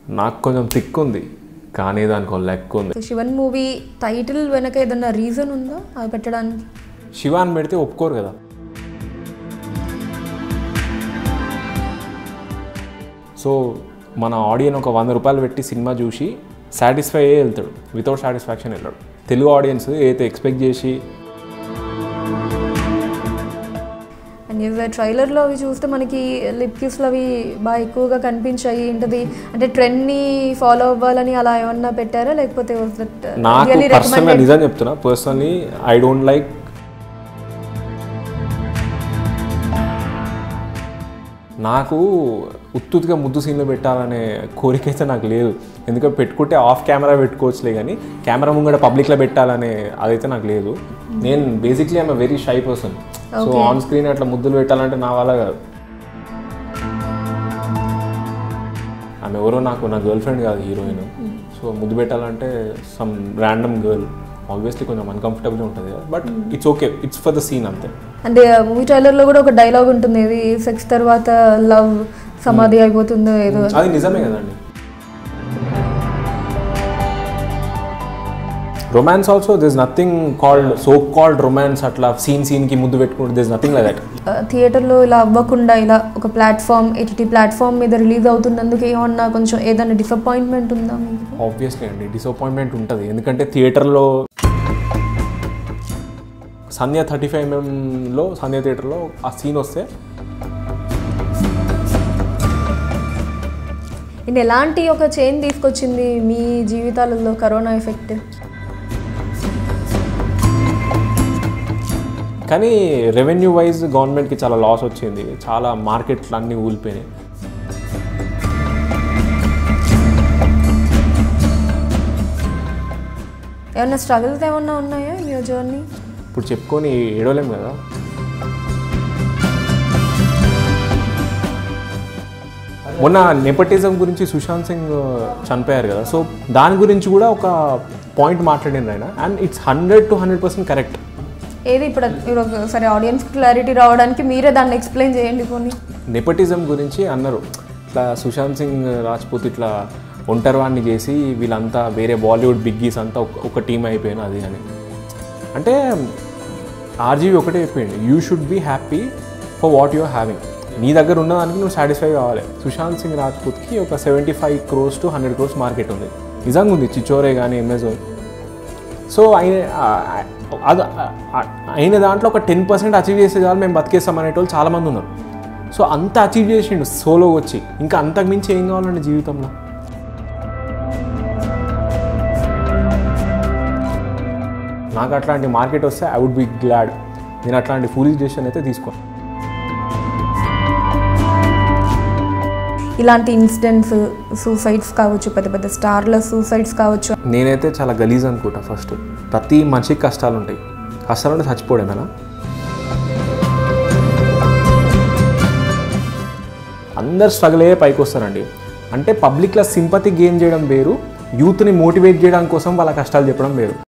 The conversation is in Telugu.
నాకు కొంచెం థిక్ ఉంది కానీ దానికి లెక్క ఉంది. శివన్ మూవీ టైటిల్ వెనక ఏదన్నా రీజన్ ఉందా అది పెట్టడానికి? శివ అని పెడితే ఒప్పుకోరు కదా. సో మన ఆడియన్స్ ఒక 100 రూపాయలు పెట్టి సినిమా చూసి సాటిస్ఫై అయ్యే వెళ్తాడు, వితౌట్ సాటిస్ఫాక్షన్ వెళ్ళాడు. తెలుగు ఆడియన్స్ ఏదైతే ఎక్స్పెక్ట్ చేసి ట్రైలర్లో అవి చూస్తే మనకి లిప్ కిస్లు అవి బాగా ఎక్కువగా కనిపించాయి. ఏంటది అంటే ట్రెండ్ని ఫాలో అవ్వాలని అలా ఏమన్నా పెట్టారా లేకపోతే? నాకు పర్సనల్గా నిజం చెప్తున్నా, పర్సనలీ ఐ డోంట్ లైక్. నాకు ఉత్తుగా ముద్దు సీన్లో పెట్టాలనే కోరిక అయితే నాకు లేదు. ఎందుకంటే పెట్టుకుంటే ఆఫ్ కెమెరా పెట్టుకోవచ్చులే కానీ కెమెరా ముంగడ పబ్లిక్లో పెట్టాలనే అదైతే నాకు లేదు. నేను basically I'm very shy person. So on screen అట్లా ముద్దులు పెట్టాలంటే నా వల్ల కాదు. ఆమె ఎవరో నా గర్ల్ ఫ్రెండ్ కాదు, హీరోయిన్. సో ముద్దు పెట్టాలంటే సమ్ ర్యాండమ్ గర్ల్ ఆబ్వియస్లీ కొంచెం అన్కంఫర్టబుల్గా ఉంటుంది కదా, but it's okay, it's for the scene అంతే. అంటే మూవీ ట్రైలర్లో కూడా ఒక డైలాగ్ ఉంటుంది, ఇది సెక్స్ తర్వాత లవ్ సమాధి అయిపోతుందో ఏదో. అది నిజమే కదండి. Romance also this nothing called so called romance. అట్లా సీన్కి ముద్దు పెట్టుకుంటే దిస్ నథింగ్ లైక్ దట్. థియేటర్లో ఇలా అవ్వకుండా ఇలా ఒక ప్లాట్ఫామ్ ఏటీటీ ప్లాట్ఫామ్ మీద రిలీజ్ అవుతున్నందుకు ఏమన్నా కొంచెం ఏదైనా డిసప్పాయింట్మెంట్ ఉందా మీకు? ఆబ్వియస్లీ అండి డిసప్పాయింట్మెంట్ ఉంటుంది. ఎందుకంటే థియేటర్లో సంధ్య 35mm సంధ్య థియేటర్లో ఆ సీన్ వస్తే ఇది ఎలాంటి ఒక చేంజ్ తీసుకొచ్చింది మీ జీవితాలలో కరోనా ఎఫెక్ట్? కానీ రెవెన్యూ వైజ్ గవర్నమెంట్కి చాలా లాస్ వచ్చింది, చాలా మార్కెట్లు అన్నీ ఊలిపోయినాయి. ఏమన్నా స్ట్రగుల్స్ ఏమన్నా ఉన్నాయా మీ జర్నీ? ఇప్పుడు చెప్పుకొని ఏడవలేం కదా. మొన్న నెపోటిజం గురించి సుశాంత్ సింగ్ చనిపోయారు కదా, సో దాని గురించి కూడా ఒక పాయింట్ మాట్లాడింది ఆయన, అండ్ ఇట్స్ 100 to 100% కరెక్ట్. ఏది ఇప్పుడు సరే ఆడియన్స్కి క్లారిటీ రావడానికి మీరే దాన్ని ఎక్స్ప్లెయిన్ చేయండి కొన్ని. నెపోటిజం గురించి అన్నారు, ఇట్లా సుశాంత్ సింగ్ రాజ్పూత్ ఇట్లా ఒంటరివాణ్ణి చేసి వీళ్ళంతా వేరే బాలీవుడ్ బిగ్గీస్ అంతా ఒక టీం అయిపోయినా అది అని. అంటే ఆర్జీవి ఒకటే చెప్పిండు, you should be happy for what you're having. నీ దగ్గర ఉన్నదానికి నువ్వు సాటిస్ఫై కావాలి. సుశాంత్ సింగ్ రాజ్పూత్కి ఒక 75 crores to 100 crores మార్కెట్ ఉంది, నిజంగా ఉంది. చిచోరే కానీ అమెజాన్. సో అయిన దాంట్లో ఒక 10% అచీవ్ చేసే చాలు మేము బతికేస్తాం అనేటోళ్ళు చాలామంది ఉన్నారు. సో అంత అచీవ్ చేసిండు సోలో వచ్చి, ఇంకా అంతకుమించి ఏం కావాలండి జీవితంలో? నాకు అట్లాంటి మార్కెట్ వస్తే ఐ వుడ్ బి గ్లాడ్. నేను అట్లాంటి ఫూలిష్ డెసిషన్ అయితే తీసుకోను. ఇలాంటి ఇన్సిడెంట్స్ సూసైడ్స్ కావచ్చు, పెద్ద పెద్ద స్టార్ల సూసైడ్స్ కావచ్చు, నేనైతే చాలా గలీజ్ అనుకుంటా. ఫస్ట్ ప్రతి మనిషికి కష్టాలు ఉంటాయి, కష్టాలు ఉంటే చచ్చిపోవడమేనా? అందరు స్ట్రగుల్ అయ్యే పైకి వస్తారండి. అంటే పబ్లిక్లో సింపతి గెయిన్ చేయడం వేరు, యూత్ని మోటివేట్ చేయడం కోసం వాళ్ళ కష్టాలు చెప్పడం వేరు.